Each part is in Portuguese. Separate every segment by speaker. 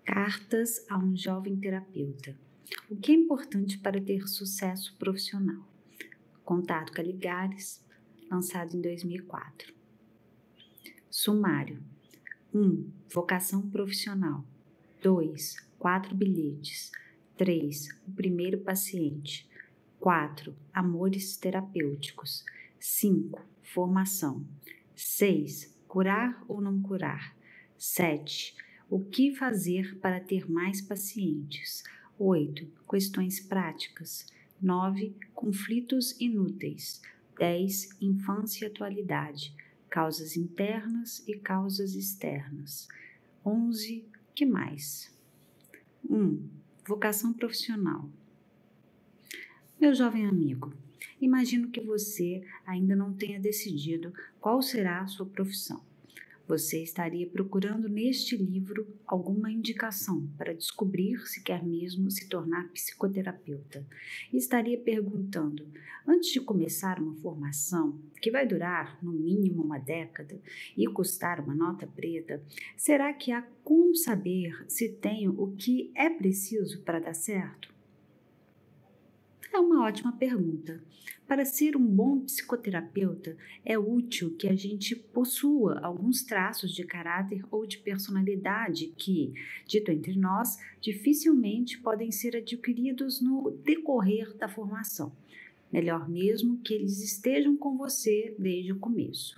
Speaker 1: Cartas a um jovem terapeuta. O que é importante para ter sucesso profissional? Contato Caligares, lançado em 2004. Sumário: 1. Vocação profissional. 2. 4 bilhetes. 3. O primeiro paciente. 4. Amores terapêuticos. 5. Formação. 6. Curar ou não curar. 7. O que fazer para ter mais pacientes. 8. Questões práticas. 9. Conflitos inúteis. 10. Infância e atualidade. Causas internas e causas externas. 11. Que mais? 1. Vocação profissional. Meu jovem amigo, imagino que você ainda não tenha decidido qual será a sua profissão. Você estaria procurando neste livro alguma indicação para descobrir se quer mesmo se tornar psicoterapeuta. E estaria perguntando, antes de começar uma formação que vai durar no mínimo uma década e custar uma nota preta, será que há como saber se tenho o que é preciso para dar certo? É uma ótima pergunta. Para ser um bom psicoterapeuta, é útil que a gente possua alguns traços de caráter ou de personalidade que, dito entre nós, dificilmente podem ser adquiridos no decorrer da formação. Melhor mesmo que eles estejam com você desde o começo.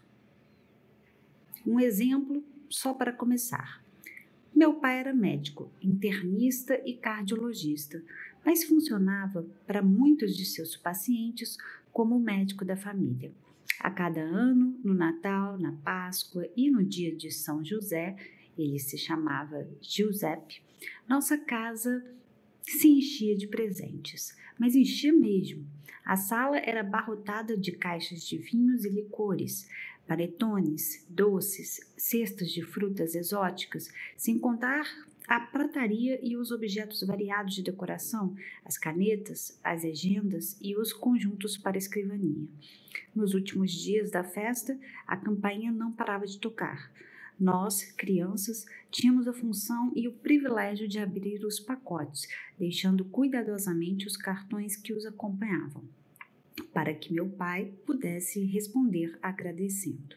Speaker 1: Um exemplo só para começar. Meu pai era médico, internista e cardiologista, mas funcionava para muitos de seus pacientes como médico da família. A cada ano, no Natal, na Páscoa e no dia de São José, ele se chamava Giuseppe, nossa casa se enchia de presentes, mas enchia mesmo. A sala era abarrotada de caixas de vinhos e licores, panetones, doces, cestas de frutas exóticas, sem contar a prataria e os objetos variados de decoração, as canetas, as agendas e os conjuntos para escrivania. Nos últimos dias da festa, a campainha não parava de tocar. Nós, crianças, tínhamos a função e o privilégio de abrir os pacotes, deixando cuidadosamente os cartões que os acompanhavam, para que meu pai pudesse responder agradecendo.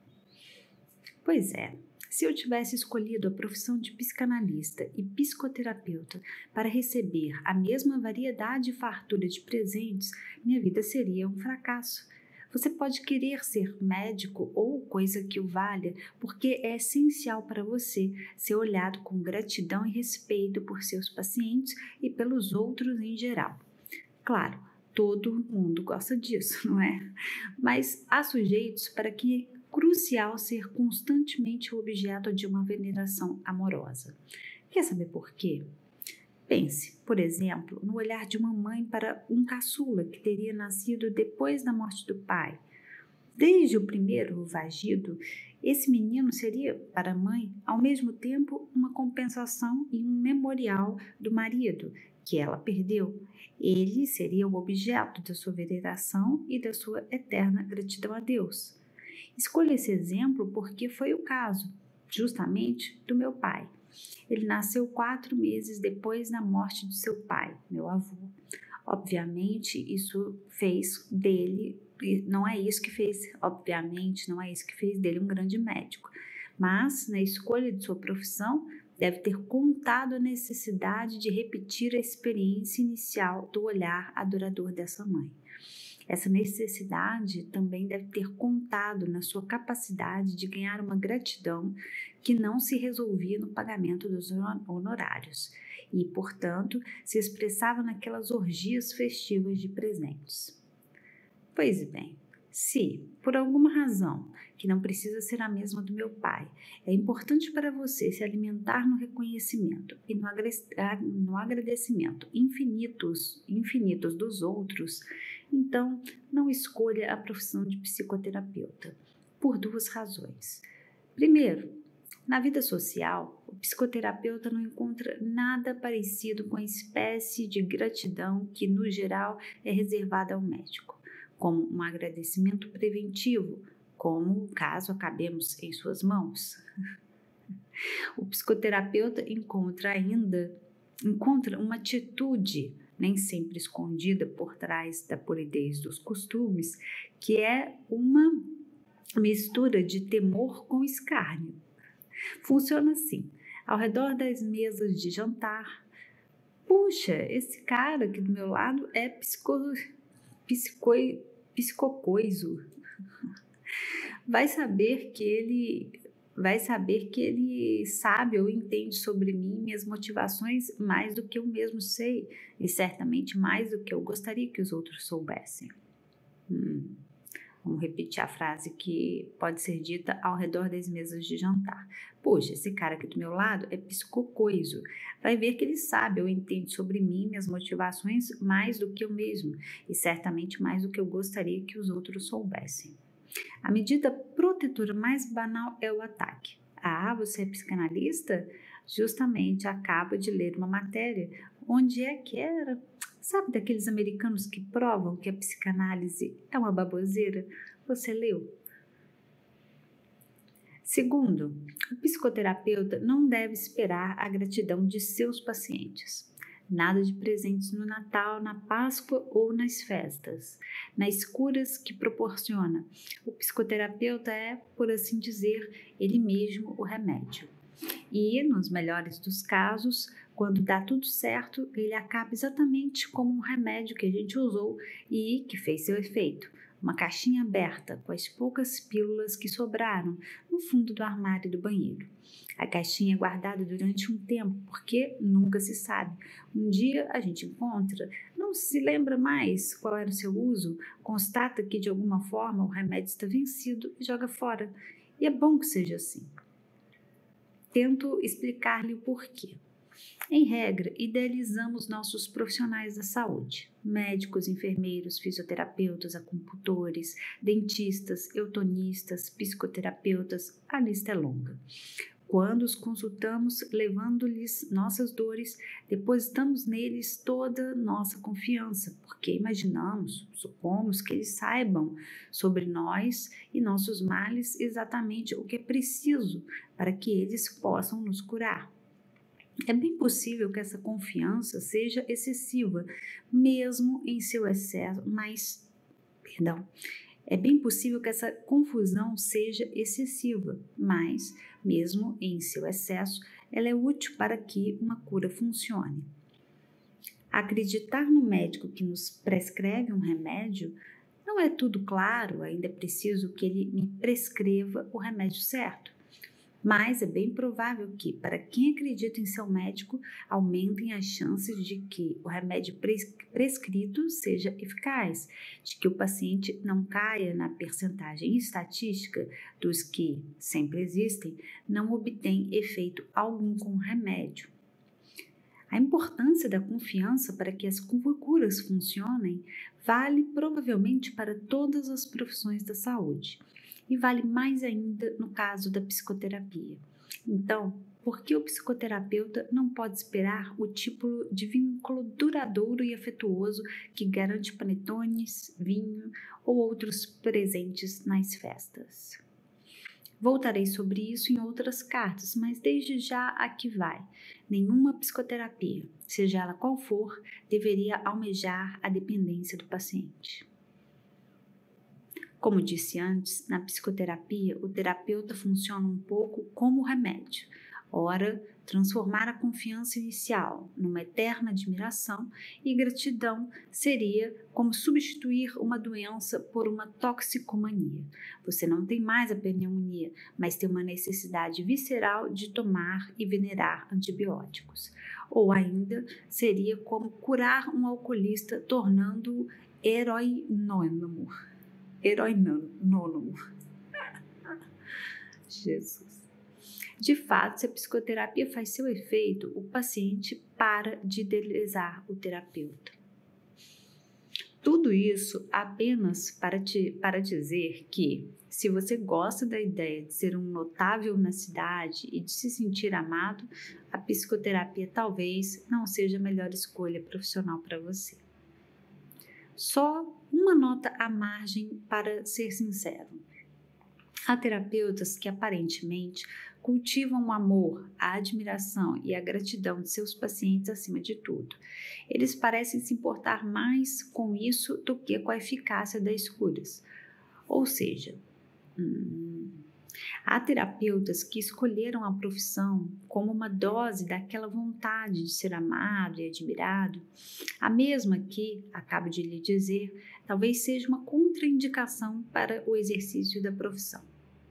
Speaker 1: Pois é, se eu tivesse escolhido a profissão de psicanalista e psicoterapeuta para receber a mesma variedade e fartura de presentes, minha vida seria um fracasso. Você pode querer ser médico ou coisa que o valha, porque é essencial para você ser olhado com gratidão e respeito por seus pacientes e pelos outros em geral. Claro, todo mundo gosta disso, não é? Mas há sujeitos para que é crucial ser constantemente o objeto de uma veneração amorosa. Quer saber por quê? Pense, por exemplo, no olhar de uma mãe para um caçula que teria nascido depois da morte do pai. Desde o primeiro vagido, esse menino seria, para a mãe, ao mesmo tempo uma compensação e um memorial do marido, que ela perdeu. Ele seria o objeto da sua veneração e da sua eterna gratidão a Deus. Escolho esse exemplo porque foi o caso, justamente, do meu pai. Ele nasceu 4 meses depois da morte de seu pai, meu avô. Obviamente, não é isso que fez dele um grande médico. Mas, na escolha de sua profissão, deve ter contado a necessidade de repetir a experiência inicial do olhar adorador dessa mãe. Essa necessidade também deve ter contado na sua capacidade de ganhar uma gratidão que não se resolvia no pagamento dos honorários e, portanto, se expressava naquelas orgias festivas de presentes. Pois bem, se, por alguma razão, que não precisa ser a mesma do meu pai, é importante para você se alimentar no reconhecimento e no agradecimento infinitos dos outros, então não escolha a profissão de psicoterapeuta, por 2 razões. Primeiro, na vida social, o psicoterapeuta não encontra nada parecido com a espécie de gratidão que, no geral, é reservada ao médico, como um agradecimento preventivo, como caso acabemos em suas mãos. O psicoterapeuta encontra uma atitude, nem sempre escondida por trás da polidez dos costumes, que é uma mistura de temor com escárnio. Funciona assim: ao redor das mesas de jantar, puxa, esse cara aqui do meu lado é psicocoiso. Vai saber que ele sabe ou entende sobre mim, minhas motivações, mais do que eu mesmo sei, e certamente mais do que eu gostaria que os outros soubessem. Vamos repetir a frase que pode ser dita ao redor das mesas de jantar. Poxa, esse cara aqui do meu lado é psicocoiso. Vai ver que ele sabe ou entende sobre mim, minhas motivações, mais do que eu mesmo, e certamente mais do que eu gostaria que os outros soubessem. A medida protetora mais banal é o ataque. Ah, você é psicanalista? Justamente acabo de ler uma matéria. Onde é que era? Sabe daqueles americanos que provam que a psicanálise é uma baboseira? Você leu? Segundo, o psicoterapeuta não deve esperar a gratidão de seus pacientes. Nada de presentes no Natal, na Páscoa ou nas festas. Nas curas que proporciona, o psicoterapeuta é, por assim dizer, ele mesmo o remédio. E, nos melhores dos casos, quando dá tudo certo, ele acaba exatamente como um remédio que a gente usou e que fez seu efeito. Uma caixinha aberta com as poucas pílulas que sobraram no fundo do armário do banheiro. A caixinha é guardada durante um tempo, porque nunca se sabe. Um dia a gente encontra, não se lembra mais qual era o seu uso, constata que de alguma forma o remédio está vencido e joga fora. E é bom que seja assim. Tento explicar-lhe o porquê. Em regra, idealizamos nossos profissionais da saúde: médicos, enfermeiros, fisioterapeutas, acupuntores, dentistas, eutonistas, psicoterapeutas, a lista é longa. Quando os consultamos, levando-lhes nossas dores, depositamos neles toda nossa confiança, porque supomos que eles saibam sobre nós e nossos males exatamente o que é preciso para que eles possam nos curar. É bem possível que essa confiança seja excessiva, mesmo em seu excesso, é bem possível que essa confusão seja excessiva, mas, mesmo em seu excesso, ela é útil para que uma cura funcione. Acreditar no médico que nos prescreve um remédio não é tudo claro, ainda é preciso que ele me prescreva o remédio certo. Mas é bem provável que, para quem acredita em seu médico, aumentem as chances de que o remédio prescrito seja eficaz, de que o paciente não caia na percentagem estatística dos que, sempre existem, não obtém efeito algum com o remédio. A importância da confiança para que as curas funcionem vale provavelmente para todas as profissões da saúde. E vale mais ainda no caso da psicoterapia. Então, por que o psicoterapeuta não pode esperar o tipo de vínculo duradouro e afetuoso que garante panetones, vinho ou outros presentes nas festas? Voltarei sobre isso em outras cartas, mas desde já aqui vai. Nenhuma psicoterapia, seja ela qual for, deveria almejar a dependência do paciente. Como disse antes, na psicoterapia, o terapeuta funciona um pouco como remédio. Ora, transformar a confiança inicial numa eterna admiração e gratidão seria como substituir uma doença por uma toxicomania. Você não tem mais a pneumonia, mas tem uma necessidade visceral de tomar e venerar antibióticos. Ou ainda, seria como curar um alcoolista tornando-o heroinônimo. Jesus. De fato, se a psicoterapia faz seu efeito, o paciente para de idealizar o terapeuta. Tudo isso apenas para dizer que, se você gosta da ideia de ser um notável na cidade e de se sentir amado, a psicoterapia talvez não seja a melhor escolha profissional para você. Só uma nota à margem para ser sincero. Há terapeutas que aparentemente cultivam o amor, a admiração e a gratidão de seus pacientes acima de tudo. Eles parecem se importar mais com isso do que com a eficácia das curas. Ou seja, há terapeutas que escolheram a profissão como uma dose daquela vontade de ser amado e admirado, a mesma que, acabo de lhe dizer, talvez seja uma contraindicação para o exercício da profissão.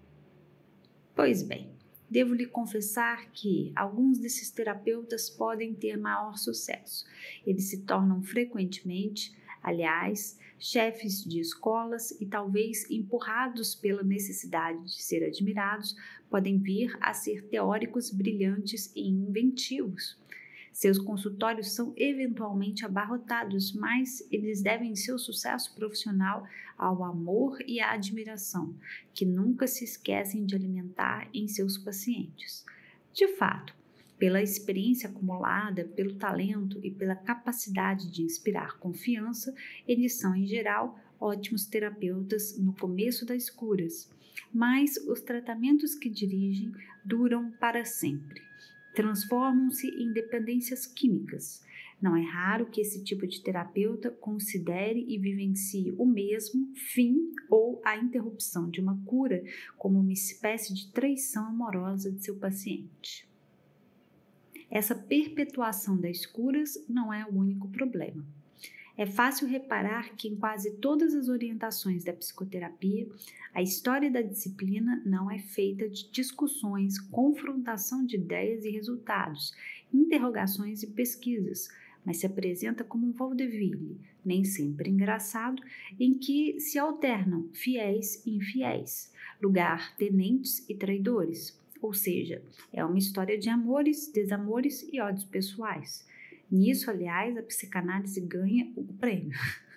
Speaker 1: Pois bem, devo lhe confessar que alguns desses terapeutas podem ter maior sucesso. Eles se tornam frequentemente, aliás, chefes de escolas e talvez empurrados pela necessidade de ser admirados, podem vir a ser teóricos brilhantes e inventivos. Seus consultórios são eventualmente abarrotados, mas eles devem seu sucesso profissional ao amor e à admiração, que nunca se esquecem de alimentar em seus pacientes. De fato, pela experiência acumulada, pelo talento e pela capacidade de inspirar confiança, eles são, em geral, ótimos terapeutas no começo das curas, mas os tratamentos que dirigem duram para sempre. Transformam-se em dependências químicas. Não é raro que esse tipo de terapeuta considere e vivencie o mesmo fim ou a interrupção de uma cura como uma espécie de traição amorosa de seu paciente. Essa perpetuação das curas não é o único problema. É fácil reparar que em quase todas as orientações da psicoterapia, a história da disciplina não é feita de discussões, confrontação de ideias e resultados, interrogações e pesquisas, mas se apresenta como um vaudeville, nem sempre engraçado, em que se alternam fiéis e infiéis, lugar-tenentes e traidores. Ou seja, é uma história de amores, desamores e ódios pessoais. Nisso, aliás, a psicanálise ganha o prêmio.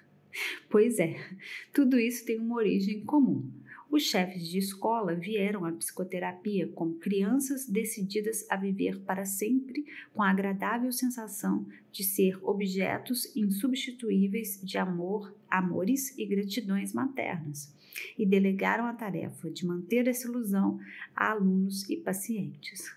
Speaker 1: Pois é, tudo isso tem uma origem comum. Os chefes de escola vieram à psicoterapia como crianças decididas a viver para sempre com a agradável sensação de ser objetos insubstituíveis de amor, amores e gratidões maternas, e delegaram a tarefa de manter essa ilusão a alunos e pacientes.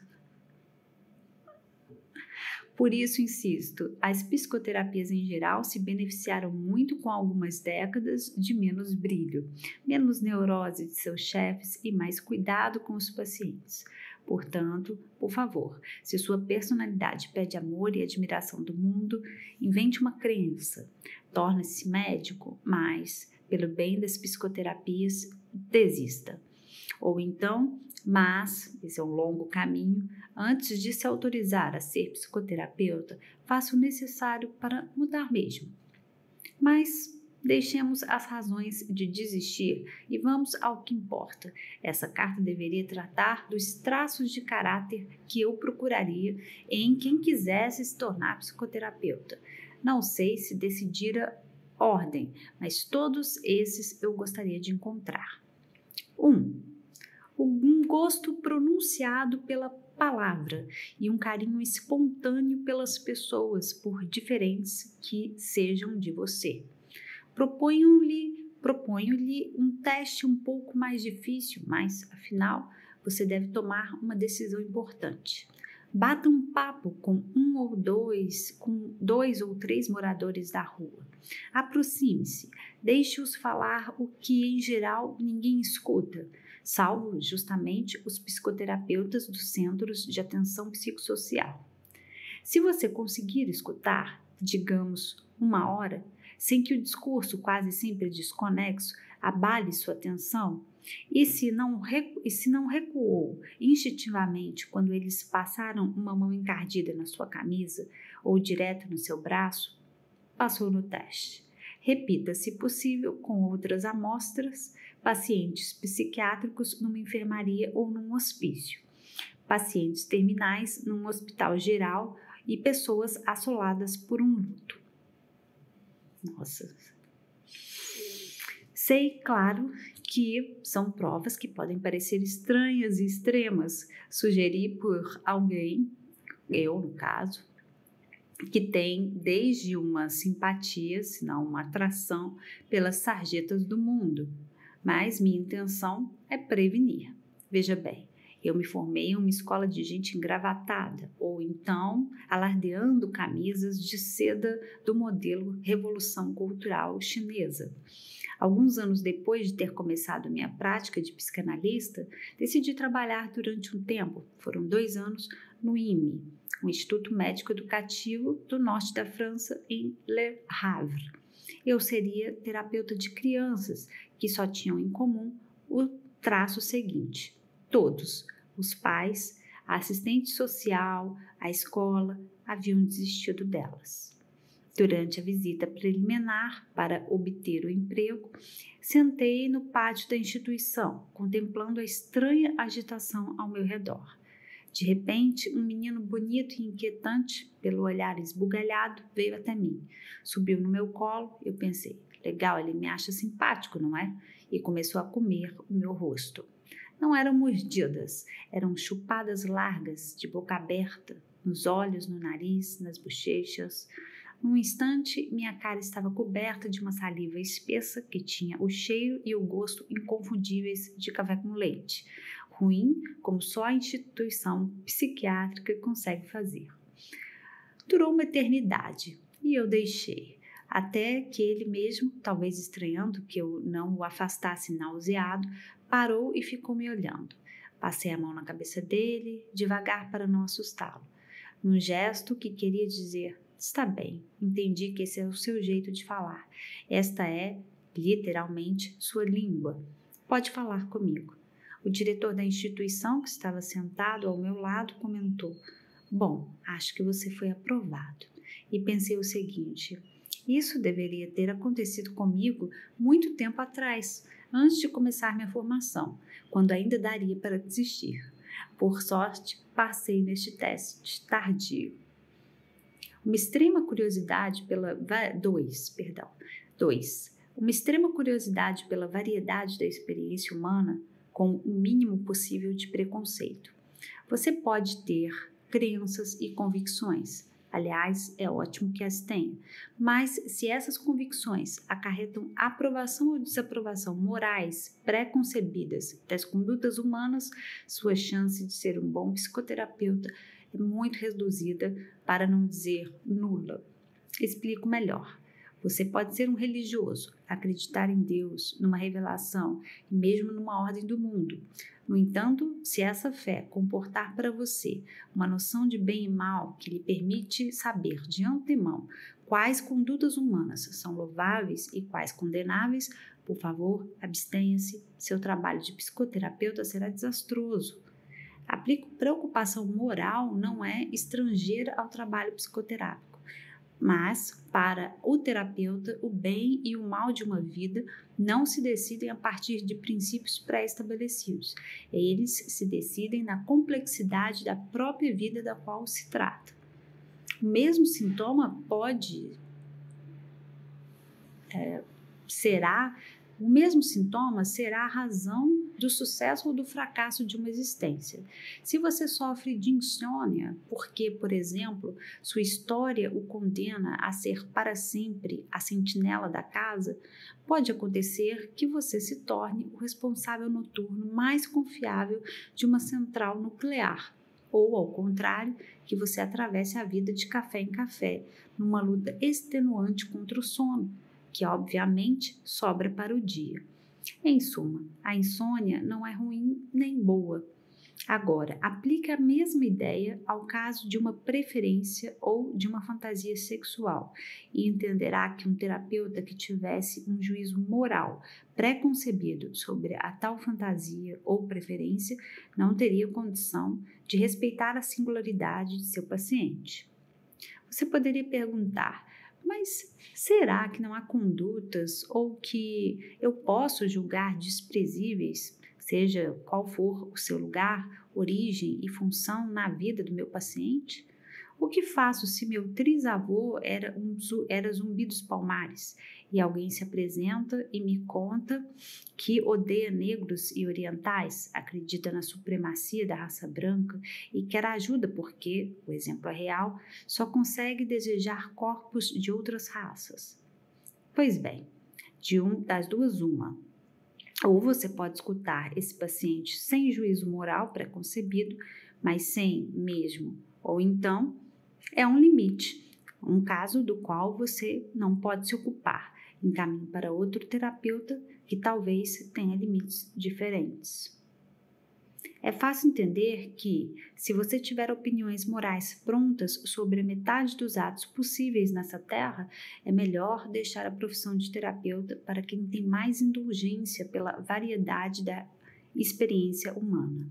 Speaker 1: Por isso, insisto, as psicoterapias em geral se beneficiaram muito com algumas décadas de menos brilho, menos neurose de seus chefes e mais cuidado com os pacientes. Portanto, por favor, se sua personalidade pede amor e admiração do mundo, invente uma crença, torne-se médico, mas, pelo bem das psicoterapias, desista. Ou então, mas, esse é um longo caminho, antes de se autorizar a ser psicoterapeuta, faça o necessário para mudar mesmo. Mas deixemos as razões de desistir e vamos ao que importa. Essa carta deveria tratar dos traços de caráter que eu procuraria em quem quisesse se tornar psicoterapeuta. Não sei se decidira ordem, mas todos esses eu gostaria de encontrar. 1. Um gosto pronunciado pela palavra e um carinho espontâneo pelas pessoas, por diferentes que sejam de você. Proponho-lhe um teste um pouco mais difícil, mas, afinal, você deve tomar uma decisão importante. Bata um papo com dois ou três moradores da rua. Aproxime-se, deixe-os falar o que, em geral, ninguém escuta, salvo justamente os psicoterapeutas dos centros de atenção psicossocial. Se você conseguir escutar, digamos, 1 hora, sem que o discurso, quase sempre desconexo, abale sua atenção, e se não recuou instintivamente quando eles passaram uma mão encardida na sua camisa ou direto no seu braço, passou no teste. Repita, se possível, com outras amostras, pacientes psiquiátricos numa enfermaria ou num hospício, pacientes terminais num hospital geral e pessoas assoladas por um luto. Nossa. Sei, claro, que são provas que podem parecer estranhas e extremas. Sugeri por alguém, eu no caso, que tem desde uma simpatia, se não uma atração pelas sarjetas do mundo. Mas minha intenção é prevenir. Veja bem, Eu me formei em uma escola de gente engravatada, ou então alardeando camisas de seda do modelo Revolução Cultural Chinesa. Alguns anos depois de ter começado minha prática de psicanalista, decidi trabalhar durante um tempo, foram 2 anos, no IME, o Instituto Médico Educativo do norte da França, em Le Havre. Eu seria terapeuta de crianças que só tinham em comum o traço seguinte: todos, os pais, a assistente social, a escola, haviam desistido delas. Durante a visita preliminar para obter o emprego, sentei no pátio da instituição, contemplando a estranha agitação ao meu redor. De repente, um menino bonito e inquietante, pelo olhar esbugalhado, veio até mim. Subiu no meu colo, eu pensei, legal, ele me acha simpático, não é? E começou a comer o meu rosto. Não eram mordidas, eram chupadas largas, de boca aberta, nos olhos, no nariz, nas bochechas. Num instante, minha cara estava coberta de uma saliva espessa que tinha o cheiro e o gosto inconfundíveis de café com leite, ruim como só a instituição psiquiátrica consegue fazer. Durou uma eternidade e eu deixei, até que ele mesmo, talvez estranhando que eu não o afastasse nauseado, parou e ficou me olhando. Passei a mão na cabeça dele, devagar para não assustá-lo, num gesto que queria dizer: está bem, entendi que esse é o seu jeito de falar. Esta é, literalmente, sua língua. Pode falar comigo. O diretor da instituição, que estava sentado ao meu lado, comentou: bom, acho que você foi aprovado. E pensei o seguinte: isso deveria ter acontecido comigo muito tempo atrás, antes de começar minha formação, quando ainda daria para desistir. Por sorte, passei neste teste tardio. Uma extrema curiosidade pela Uma extrema curiosidade pela variedade da experiência humana, com o mínimo possível de preconceito. Você pode ter crenças e convicções. Aliás, é ótimo que as tenha. Mas se essas convicções acarretam aprovação ou desaprovação morais pré-concebidas das condutas humanas, sua chance de ser um bom psicoterapeuta é muito reduzida, para não dizer nula. Explico melhor. Você pode ser um religioso, acreditar em Deus, numa revelação e mesmo numa ordem do mundo. No entanto, se essa fé comportar para você uma noção de bem e mal que lhe permite saber de antemão quais condutas humanas são louváveis e quais condenáveis, por favor, abstenha-se. Seu trabalho de psicoterapeuta será desastroso. A preocupação moral não é estrangeira ao trabalho psicoterápico, mas, para o terapeuta, o bem e o mal de uma vida não se decidem a partir de princípios pré-estabelecidos. Eles se decidem na complexidade da própria vida da qual se trata. O mesmo sintoma será a razão do sucesso ou do fracasso de uma existência. Se você sofre de insônia porque, por exemplo, sua história o condena a ser para sempre a sentinela da casa, pode acontecer que você se torne o responsável noturno mais confiável de uma central nuclear. Ou, ao contrário, que você atravesse a vida de café em café, numa luta extenuante contra o sono, que obviamente sobra para o dia. Em suma, a insônia não é ruim nem boa. Agora, aplique a mesma ideia ao caso de uma preferência ou de uma fantasia sexual e entenderá que um terapeuta que tivesse um juízo moral pré-concebido sobre a tal fantasia ou preferência não teria condição de respeitar a singularidade de seu paciente. Você poderia perguntar: mas será que não há condutas ou que eu posso julgar desprezíveis, seja qual for o seu lugar, origem e função na vida do meu paciente? O que faço se meu trisavô era Zumbi dos Palmares e alguém se apresenta e me conta que odeia negros e orientais, acredita na supremacia da raça branca e quer ajuda porque, o exemplo é real, só consegue desejar corpos de outras raças? Pois bem, das duas uma. Ou você pode escutar esse paciente sem juízo moral preconcebido, mas sem mesmo. Ou então, é um limite, um caso do qual você não pode se ocupar. Encaminhe para outro terapeuta que talvez tenha limites diferentes. É fácil entender que, se você tiver opiniões morais prontas sobre a metade dos atos possíveis nessa terra, é melhor deixar a profissão de terapeuta para quem tem mais indulgência pela variedade da experiência humana.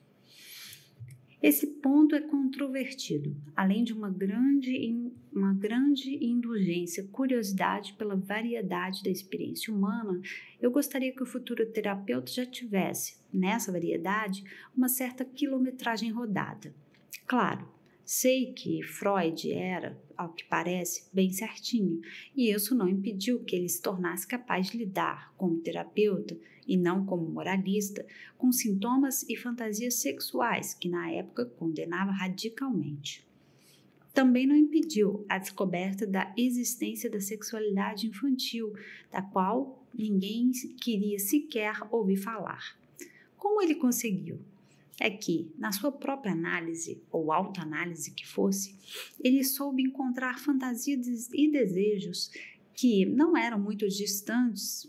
Speaker 1: Esse ponto é controvertido, além de uma grande indulgência, curiosidade pela variedade da experiência humana. Eu gostaria que o futuro terapeuta já tivesse, nessa variedade, uma certa quilometragem rodada. Claro, sei que Freud era, ao que parece, bem certinho, e isso não impediu que ele se tornasse capaz de lidar como terapeuta e não como moralista, com sintomas e fantasias sexuais que na época condenava radicalmente. Também não impediu a descoberta da existência da sexualidade infantil, da qual ninguém queria sequer ouvir falar. Como ele conseguiu? É que, na sua própria análise, ou autoanálise que fosse, ele soube encontrar fantasias e desejos que não eram muito distantes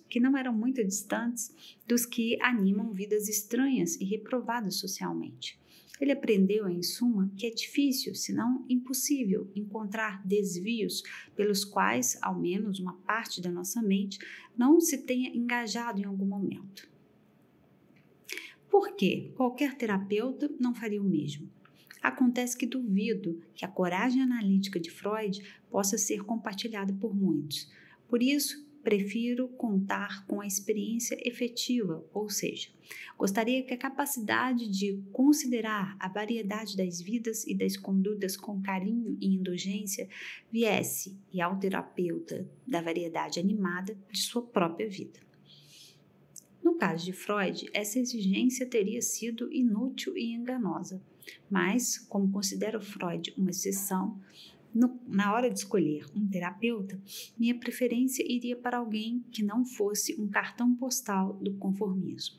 Speaker 1: dos que animam vidas estranhas e reprovadas socialmente. Ele aprendeu, em suma, que é difícil, se não impossível, encontrar desvios pelos quais, ao menos uma parte da nossa mente, não se tenha engajado em algum momento. Por quê? Qualquer terapeuta não faria o mesmo. Acontece que duvido que a coragem analítica de Freud possa ser compartilhada por muitos. Por isso, prefiro contar com a experiência efetiva, ou seja, gostaria que a capacidade de considerar a variedade das vidas e das condutas com carinho e indulgência viesse e ao terapeuta da variedade animada de sua própria vida. No caso de Freud, essa exigência teria sido inútil e enganosa, mas, como considero Freud uma exceção, na hora de escolher um terapeuta, minha preferência iria para alguém que não fosse um cartão postal do conformismo.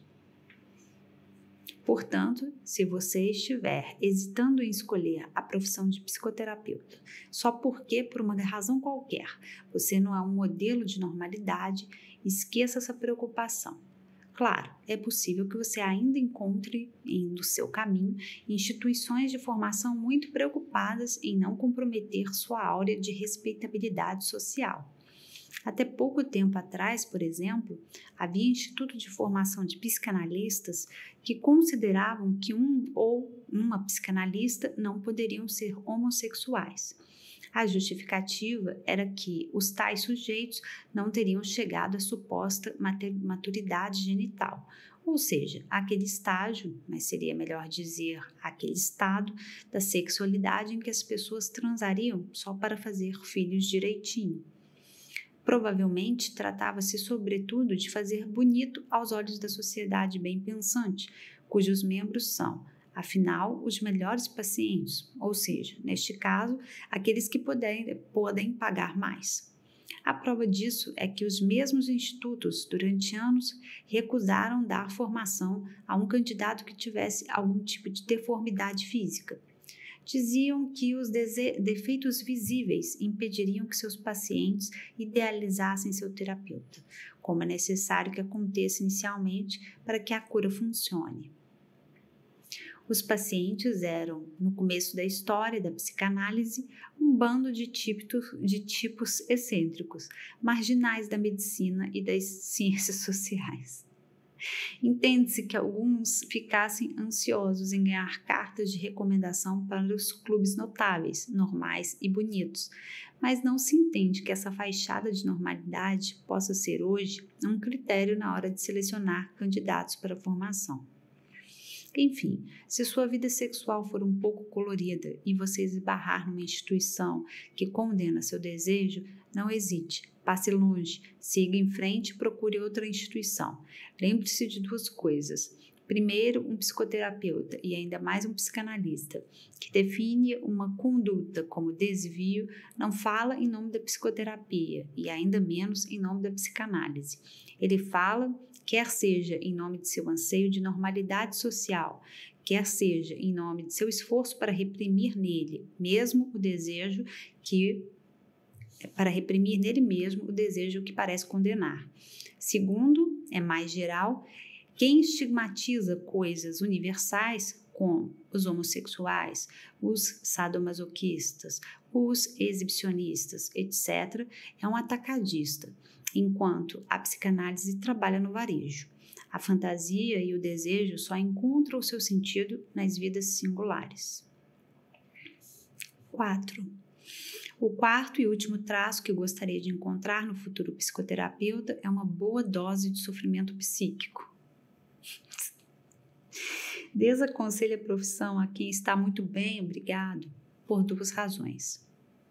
Speaker 1: Portanto, se você estiver hesitando em escolher a profissão de psicoterapeuta só porque, por uma razão qualquer, você não é um modelo de normalidade, esqueça essa preocupação. Claro, é possível que você ainda encontre no seu caminho instituições de formação muito preocupadas em não comprometer sua áurea de respeitabilidade social. Até pouco tempo atrás, por exemplo, havia instituto de formação de psicanalistas que consideravam que um ou uma psicanalista não poderiam ser homossexuais. A justificativa era que os tais sujeitos não teriam chegado à suposta maturidade genital, ou seja, aquele estágio, mas seria melhor dizer aquele estado da sexualidade em que as pessoas transariam só para fazer filhos direitinho. Provavelmente tratava-se sobretudo de fazer bonito aos olhos da sociedade bem-pensante, cujos membros são, afinal, os melhores pacientes, ou seja, neste caso, aqueles que podem pagar mais. A prova disso é que os mesmos institutos, durante anos, recusaram dar formação a um candidato que tivesse algum tipo de deformidade física. Diziam que os defeitos visíveis impediriam que seus pacientes idealizassem seu terapeuta, como é necessário que aconteça inicialmente para que a cura funcione. Os pacientes eram, no começo da história da psicanálise, um bando de tipos excêntricos, marginais da medicina e das ciências sociais. Entende-se que alguns ficassem ansiosos em ganhar cartas de recomendação para os clubes notáveis, normais e bonitos, mas não se entende que essa fachada de normalidade possa ser hoje um critério na hora de selecionar candidatos para a formação. Enfim, se sua vida sexual for um pouco colorida e você esbarrar numa instituição que condena seu desejo, não hesite, passe longe, siga em frente e procure outra instituição. Lembre-se de duas coisas. Primeiro, um psicoterapeuta e ainda mais um psicanalista, que define uma conduta como desvio, não fala em nome da psicoterapia e ainda menos em nome da psicanálise. Ele fala quer seja em nome de seu anseio de normalidade social, quer seja em nome de seu esforço para reprimir nele mesmo o desejo que parece condenar. Segundo, é mais geral, quem estigmatiza coisas universais como os homossexuais, os sadomasoquistas, os exibicionistas, etc., é um atacadista, enquanto a psicanálise trabalha no varejo. A fantasia e o desejo só encontram o seu sentido nas vidas singulares. 4. O quarto e último traço que eu gostaria de encontrar no futuro psicoterapeuta é uma boa dose de sofrimento psíquico. Desaconselho a profissão a quem está muito bem, obrigado, por 2 razões.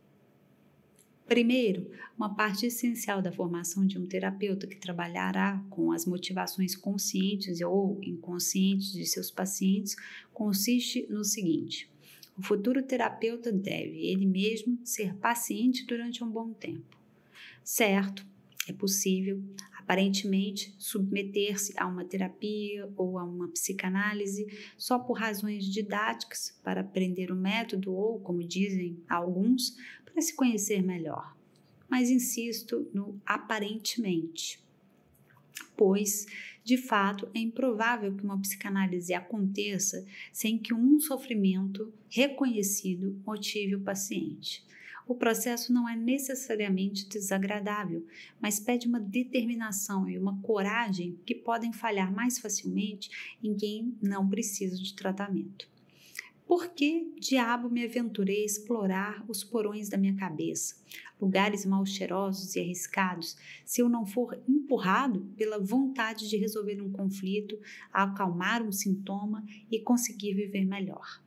Speaker 1: Primeiro, uma parte essencial da formação de um terapeuta que trabalhará com as motivações conscientes ou inconscientes de seus pacientes consiste no seguinte: o futuro terapeuta deve, ele mesmo, ser paciente durante um bom tempo. Certo, é possível, aparentemente, submeter-se a uma terapia ou a uma psicanálise só por razões didáticas para aprender o método ou, como dizem alguns, para se conhecer melhor. Mas insisto no aparentemente, pois, de fato, é improvável que uma psicanálise aconteça sem que um sofrimento reconhecido motive o paciente. O processo não é necessariamente desagradável, mas pede uma determinação e uma coragem que podem falhar mais facilmente em quem não precisa de tratamento. Por que diabo me aventurei a explorar os porões da minha cabeça, lugares mal cheirosos e arriscados, se eu não for empurrado pela vontade de resolver um conflito, acalmar um sintoma e conseguir viver melhor?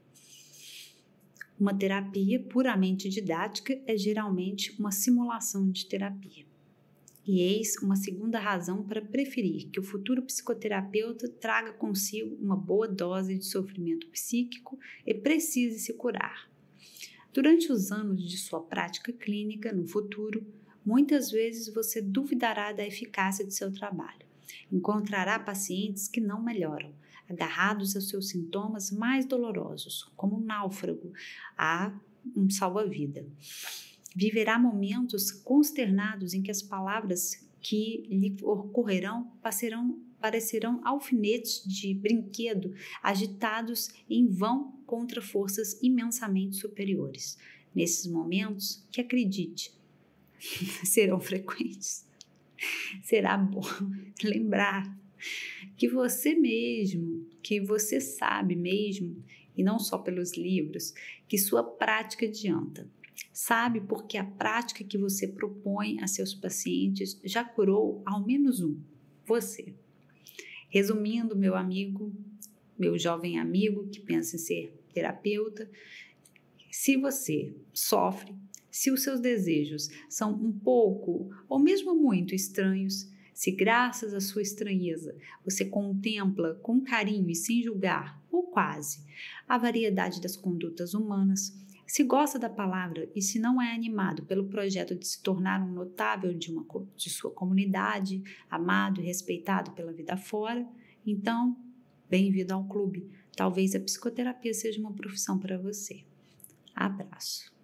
Speaker 1: Uma terapia puramente didática é geralmente uma simulação de terapia. E eis uma segunda razão para preferir que o futuro psicoterapeuta traga consigo uma boa dose de sofrimento psíquico e precise se curar. Durante os anos de sua prática clínica no futuro, muitas vezes você duvidará da eficácia de seu trabalho. Encontrará pacientes que não melhoram, agarrados aos seus sintomas mais dolorosos, como um náufrago a um salva-vida. Viverá momentos consternados em que as palavras que lhe ocorrerão parecerão alfinetes de brinquedo agitados em vão contra forças imensamente superiores. Nesses momentos, que acredite, serão frequentes. Será bom lembrar que você mesmo, que você sabe mesmo, e não só pelos livros, que sua prática adianta. Sabe porque a prática que você propõe a seus pacientes já curou ao menos um, você. Resumindo, meu amigo, meu jovem amigo que pensa em ser terapeuta, se você sofre, se os seus desejos são um pouco ou mesmo muito estranhos, se graças à sua estranheza você contempla com carinho e sem julgar, ou quase, a variedade das condutas humanas, se gosta da palavra e se não é animado pelo projeto de se tornar um notável de sua comunidade, amado e respeitado pela vida fora, então, bem-vindo ao clube. Talvez a psicoterapia seja uma profissão para você. Abraço.